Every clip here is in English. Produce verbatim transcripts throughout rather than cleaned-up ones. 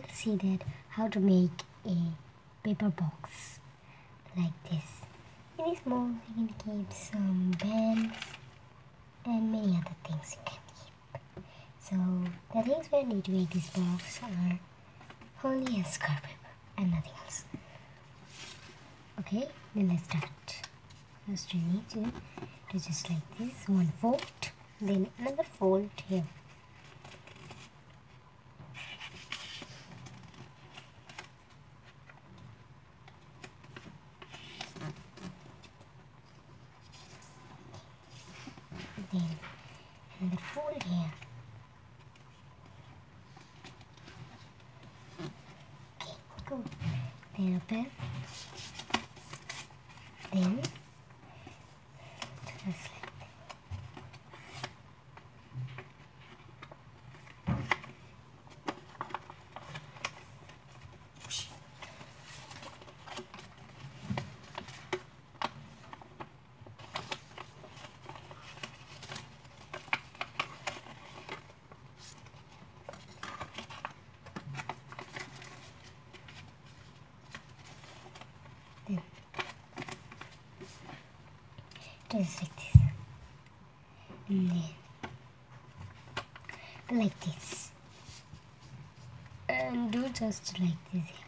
see that how to make a paper box like this. In this box you can keep some pens and many other things you can keep. So the things we need to make this box are only a square paper and nothing else. Okay, then let's start. First you need to do just like this, one fold, then another fold here. Then another fold here. Okay, go. Then a pen. Then just like then just like this, and then like this, and do just like this here.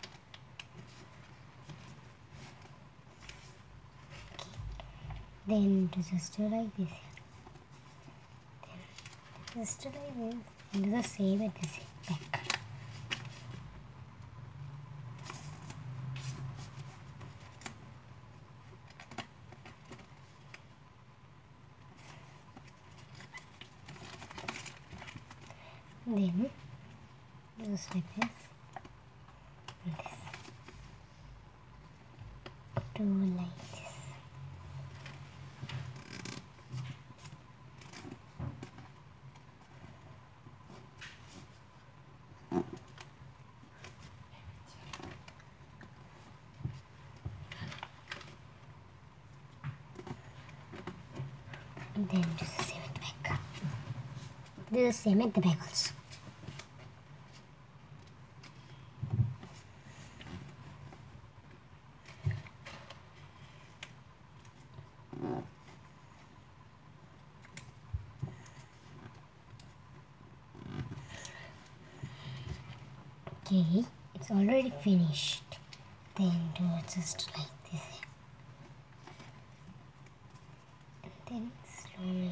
Okay. Then do just do like this here. Then just do like this, and do the same at this back. Then just like this and this. Do like this. And then do the same at the back. Do the same at the back also. Okay, it's already finished. Then do it just like this. And then slowly.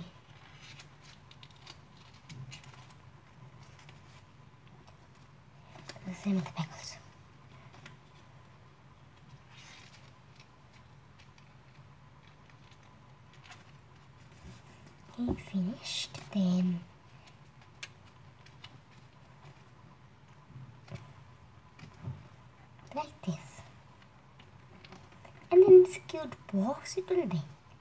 The same with the back also. Okay, finished. Then like this, and then it's a cute box it will be.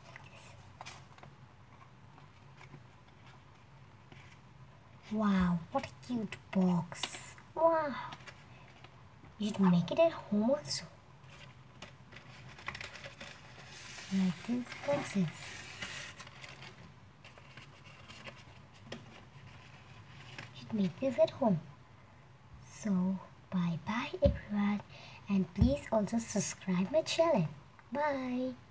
Wow, what a cute box. Wow, you should make it at home also, like these boxes. You should make this at home. So bye bye everyone, and please also subscribe my channel. Bye.